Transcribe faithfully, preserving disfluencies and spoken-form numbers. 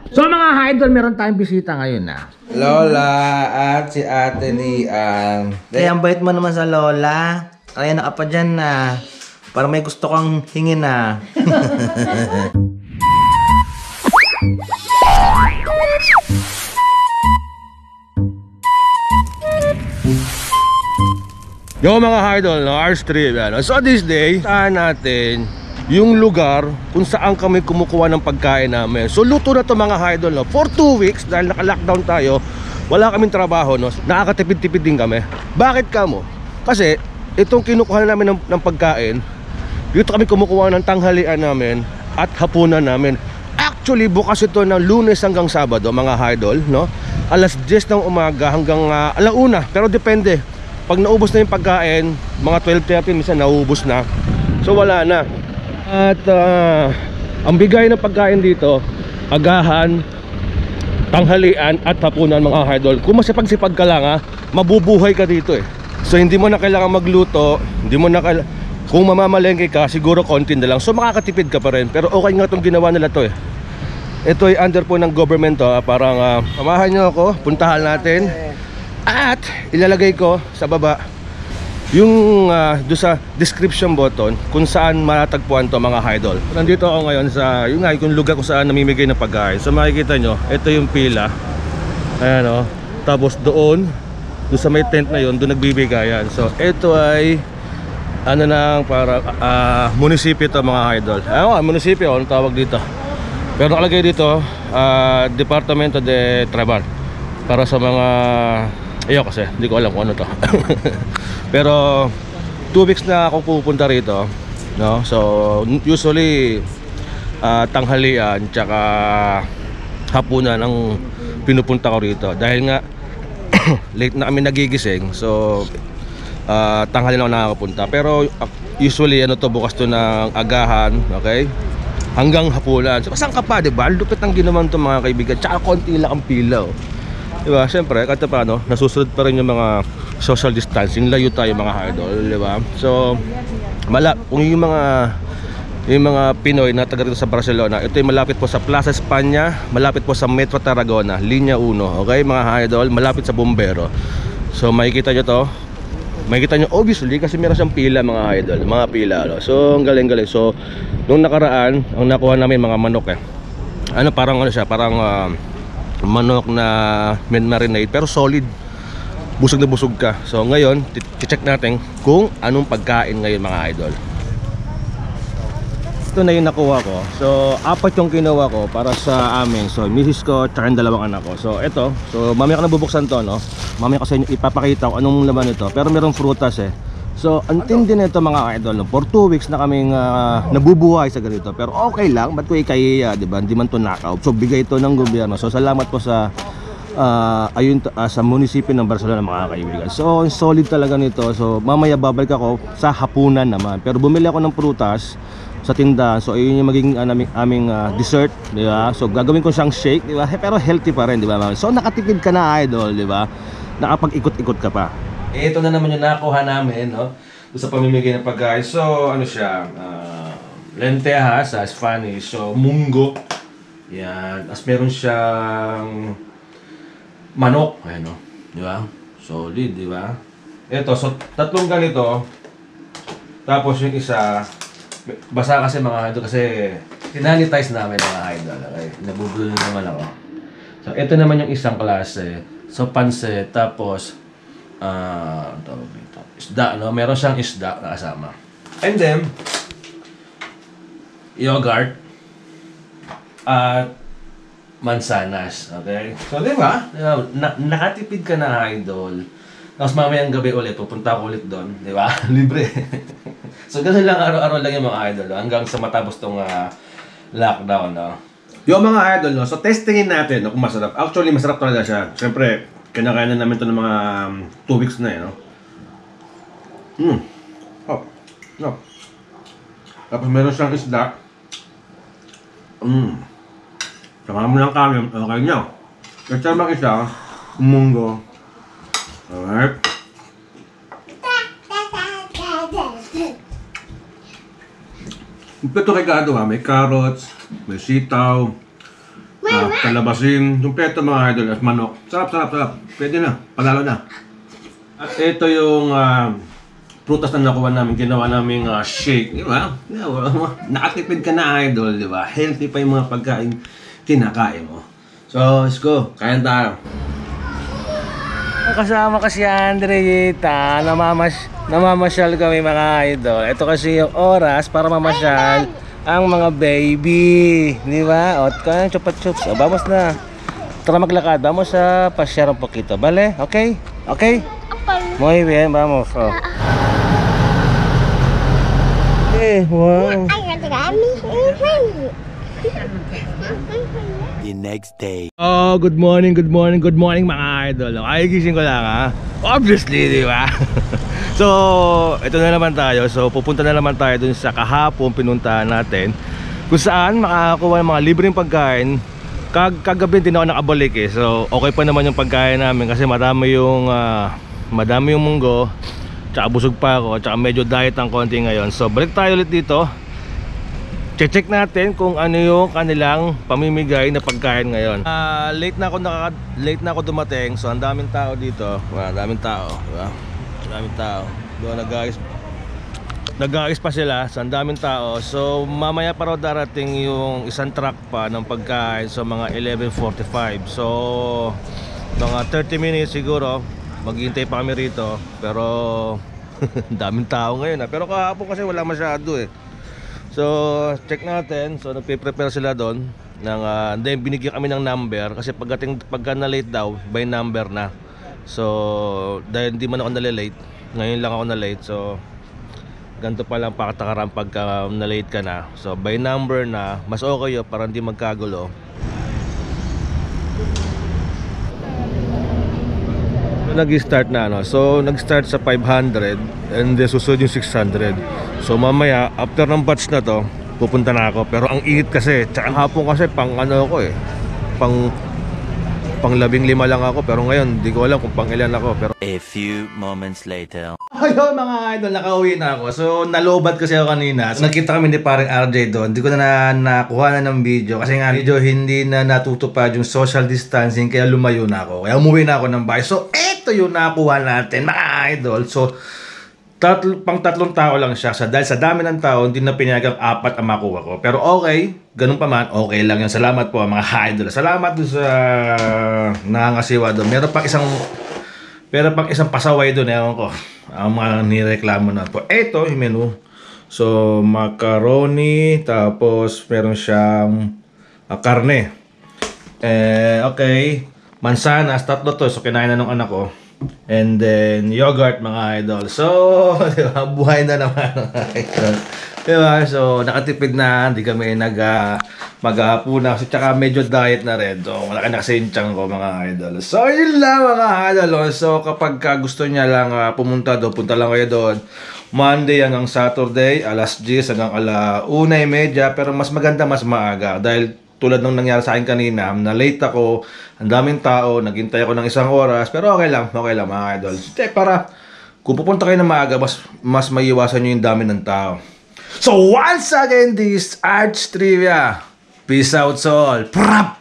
So mga idol, meron tayong bisita ngayon na Lola at si Ate Liang. Kaya ang bait mo naman sa Lola. Kaya na ka pa dyan na. Parang may gusto kang hingin na. Yo mga idol, no, R three yan. So this day, saan natin yung lugar kung saan kami kumukuha ng pagkain namin. So luto na to mga idol, no? For two weeks dahil naka-lockdown tayo, wala kaming trabaho, no? Nakakatipid-tipid din kami. Bakit kamo? Kasi itong kinukuha namin ng, ng pagkain, dito kami kumukuha ng tanghalian namin at hapunan namin. Actually bukas ito ng Lunes hanggang Sabado mga idol, no? Alas diyes ng umaga hanggang uh, alauna, pero depende. Pag naubos na yung pagkain, mga twelve thirty minsan naubos na. So wala na. At uh, ang bigay ng pagkain dito, agahan, tanghalian at hapunan mga idol. Kung masipag-sipag ka lang ha, mabubuhay ka dito eh. So hindi mo na kailangan magluto, hindi mo na kailangan, kung mamamalengke ka, siguro konti na lang. So makakatipid ka pa rin. Pero okay nga itong ginawa nila to eh. Ito ay under po ng government to, parang uh, samahan nyo ako, puntahan natin. At ilalagay ko sa baba yung uh, doon sa description button kung saan matatagpuan to mga idol. Nandito ako ngayon sa yung, yung lugar kung saan namimigay ng pagkain. So makikita nyo, ito yung pila. Ayan o. Tapos doon, doon sa may tent na yun, doon nagbibigayan. So ito ay ano nang para uh, munisipyo to mga idol. Ayun nga, munisipyo, ano tawag dito. Pero nakalagay dito, uh, Departamento de Trabajo. Para sa mga iyo kasi, hindi ko alam kung ano to. Pero two weeks na ako pupunta rito, no? So usually uh, tanghalian tsaka hapunan ang pinupunta ko rito. Dahil nga late na kami nagigising. So uh, tanghalian ako nakakapunta. Pero uh, usually ano to, bukas to ng agahan, okay? Hanggang hapunan. So saan ka pa, diba? Lupit ang ginawan to mga kaibigan. Tsaka konti lang ang pila, oh. Diba? Siyempre, kahit paano, nasusunod pa rin yung mga social distancing. Layo tayo mga idol, diba? So, mala kung yung mga yung mga Pinoy na taga rito sa Barcelona, ito ay malapit po sa Plaza Espanya, malapit po sa Metro Tarragona, Linya uno, okay mga idol, malapit sa Bombero. So, makikita nyo to. Makikita nyo, obviously, kasi meron siyang pila mga idol, mga pila, no? So, ang galing-galing. So, nung nakaraan, ang nakuha namin mga manok eh. Ano, parang ano siya, parang uh, manok na marinade pero solid, busog na busog ka. So ngayon i-check natin kung anong pagkain ngayon mga idol. Ito na yung nakuha ko. So apat yung kinuha ko para sa amin. So misis ko tsaka yung dalawang anak ko. So ito, so mamaya ko na bubuksan to, no? Mamaya ko sa inyo ipapakita ko anong laman nito. Pero merong prutas eh. So ang tindi nito mga idol, no? For two weeks na kaming uh, nabubuhay sa ganito. Pero okay lang, ba't ko ikaya, di ba? Hindi man to knockout. So bigay ito ng gobyerno. So salamat po sa uh, ayun, uh, sa munisipyo ng Barcelona mga kaibigan. So solid talaga nito. So mamaya babalik ako sa hapunan naman. Pero bumili ako ng prutas sa tindahan. So ayun yung magiging uh, aming, aming uh, dessert, di ba? So gagawin ko siyang shake, di ba? Pero healthy pa rin, di ba? So nakatipid ka na idol, di ba? Nakapag-ikot-ikot ka pa. Ito na naman yung nakuha namin, no? Sa pamimigay ng pagkain. So, ano siya? Uh, lentejas sa Spanish. So, munggo. Yan. As meron siyang manok. Ayan, no? Di ba? Solid, di ba? Ito, so, tatlong ganito. Tapos yung isa, basa kasi mga idol. Kasi, tinanitize namin mga idol. Okay? Nabubulo naman ako. So, ito naman yung isang klase. So, pansit. Tapos, Ah, uh, isda, no? Meron siyang isda na kasama. And then yogurt at mansanas, okay? So, di ba? Na nakatipid ka na, idol. Tapos mamayang gabi ulit, pupunta ako ulit doon, di ba? Libre. So, ganun lang araw-araw lang yung mga idol, no? Hanggang sa matapos tong uh, lockdown, no? Yung mga idol, no? So, testingin natin, no? Kung masarap. Actually, masarap talaga siya. Siyempre, kinakain na namin ito ng mga um, two weeks na eh, no? Hmm. Oh. No. Tapos meron siyang isda. Hmm. Saka mo ng kanin, okay nyo. Kasi naman isa, munggo. Alright. Ito regado ha, may carrots, may sitaw, uh, Kalabasin, kumpleto mga idol at manok. Sarap, sarap, sarap. Pwede na, panalo na. At ito yung uh, prutas na nakuha namin, ginawa namin uh, shake, di ba? Nakatipid ka na idol, di ba? Healthy pa yung mga pagkain kinakain mo. So, let's go. Kain tayo. Kasama kasi Andreita, namamas namamasyal kami mga idol. Ito kasi yung oras para mamasyal ang mga baby, di ba? O, kaya chupa chups. O, vamos na. Tara maglakad. Vamos sa pasyar un poquito. Vale? Okay? Okay? Muy bien, vamos. Oh. Eh, wow. The next day. Oh, good morning, good morning, good morning mga idol. Ay, gising ko lang ha. Obviously, di ba? So, ito na naman tayo. So, pupunta na naman tayo dun sa kahapon pinuntahan natin, kung saan makakakuha ng mga libreng pagkain. Kag kagabi din ako nakabalik eh. So, okay pa naman yung pagkain namin kasi madami yung uh, madami yung munggo. Tsaka busog pa ako. Tsaka medyo diet ang konti ngayon. So, balik tayo ulit dito. Check natin kung ano yung kanilang pamimigay na pagkain ngayon. Uh, late na ako nakaka late na ako dumating. So, ang daming tao dito. Ang daming tao, diba? Daming tao. Doon nag-ayos Nag-ayos pa sila. So ang daming tao. So mamaya pa raw darating yung isang truck pa ng pagkain. So mga eleven forty-five. So mga thirty minutes siguro maghihintay pa kami rito. Pero daming tao ngayon ha. Pero kahapon kasi wala masyado eh. So check natin. So nagpe-prepare sila doon ng, uh, then binigyan kami ng number. Kasi pagdating pagka na late daw, by number na. So, dahil hindi man ako nalilate, ngayon lang ako na-late. So, ganito pa lang pakatakaran pagka na-late ka na. So, by number na, mas okay yun para hindi magkagulo. So, nag-start na ano. So, nag-start sa five hundred and then susunod yung six hundred. So, mamaya, after ng batch na to, pupunta na ako. Pero ang init kasi, tsaka hapon kasi pang ano ako eh, pang pang labing lima lang ako, pero ngayon di ko alam kung pang ilan ako. Pero a few moments later. Ayun mga idol, nakauwi na ako. So nalobat kasi ako kanina. So, nakita kami ni parang R J doon. Hindi ko na, na nakuha na ng video kasi nga video hindi na natutupad yung social distancing, kaya lumayo na ako. Kaya umuwi na ako ng bahay. So eto yung nakuha natin mga idol. So tatlo, pang tatlong tao lang siya. So, dahil sa dami ng tao, hindi na pinayagang apat ang makuha ko. Pero okay, ganun pa man, okay lang yun. Salamat po mga idol. Salamat doon sa nangangasiwa doon. Meron pang isang meron pang isang pasaway doon. Ewan ko. Ang mga nireklamo na po. Ito yung menu. So, macaroni. Tapos, meron siyang uh, karne. Eh, okay. Mansanas. Tatlo to. So, kinain na nung anak ko. And then, yogurt mga idol. So, di ba, buhay na naman mga idol. Di ba? So, nakatipid na. Hindi kami nag, uh, mag-aapuna. Kasi tsaka medyo diet na rin. So, malaki na kasi yung tiyan ko mga idol. So, yun lang mga idol. So, kapag uh, gusto niya lang uh, pumunta doon, punta lang kayo doon. Monday hanggang Saturday, alas diyes hanggang ala una y media. Pero mas maganda, mas maaga. Dahil tulad ng nangyari sa akin kanina, na late ako, ang daming tao, naghintay ako ng isang oras, pero okay lang, okay lang mga idol. Para kung pupunta kayo na maaga, mas, mas maiiwasan nyo yung dami ng tao. So once again, this Arch Trivia. Peace out, soul. Prap!